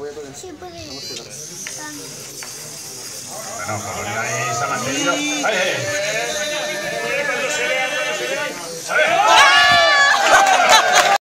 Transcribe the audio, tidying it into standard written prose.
Sí, puede. Bueno, Polonia ahí se ha mantenido. ¡Ay!